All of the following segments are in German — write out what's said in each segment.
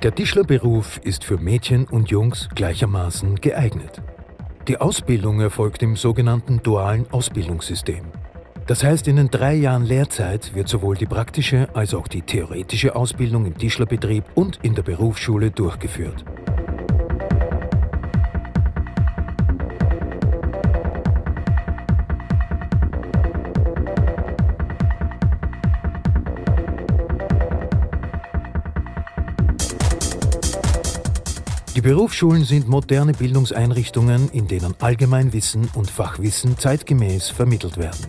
Der Tischlerberuf ist für Mädchen und Jungs gleichermaßen geeignet. Die Ausbildung erfolgt im sogenannten dualen Ausbildungssystem. Das heißt, in den 3 Jahren Lehrzeit wird sowohl die praktische als auch die theoretische Ausbildung im Tischlerbetrieb und in der Berufsschule durchgeführt. Die Berufsschulen sind moderne Bildungseinrichtungen, in denen Allgemeinwissen und Fachwissen zeitgemäß vermittelt werden.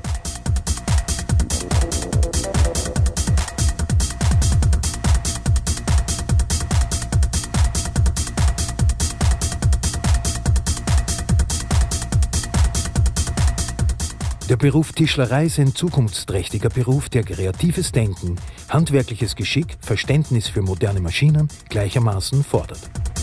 Der Beruf Tischlerei ist ein zukunftsträchtiger Beruf, der kreatives Denken, handwerkliches Geschick, Verständnis für moderne Maschinen gleichermaßen fordert.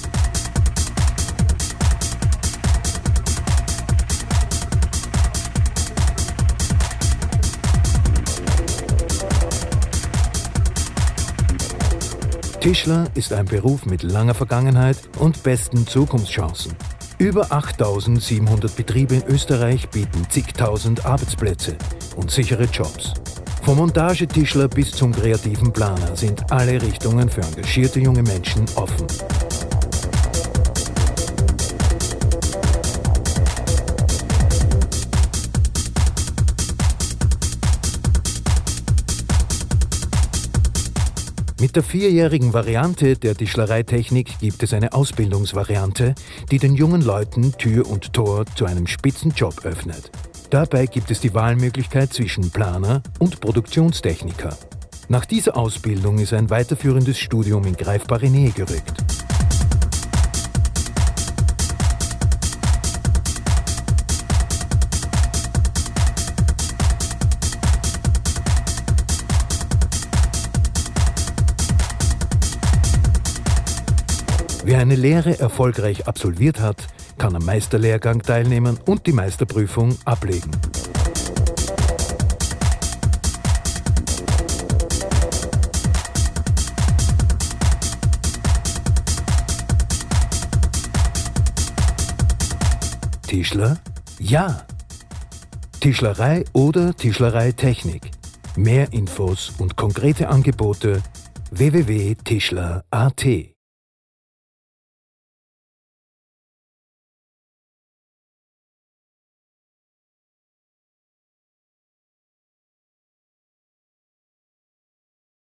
Tischler ist ein Beruf mit langer Vergangenheit und besten Zukunftschancen. Über 8.700 Betriebe in Österreich bieten zigtausend Arbeitsplätze und sichere Jobs. Vom Montagetischler bis zum kreativen Planer sind alle Richtungen für engagierte junge Menschen offen. Mit der 4-jährigen Variante der Tischlereitechnik gibt es eine Ausbildungsvariante, die den jungen Leuten Tür und Tor zu einem Spitzenjob öffnet. Dabei gibt es die Wahlmöglichkeit zwischen Planer und Produktionstechniker. Nach dieser Ausbildung ist ein weiterführendes Studium in greifbare Nähe gerückt. Wer eine Lehre erfolgreich absolviert hat, kann am Meisterlehrgang teilnehmen und die Meisterprüfung ablegen. Tischler? Ja! Tischlerei oder Tischlereitechnik. Mehr Infos und konkrete Angebote www.tischler.at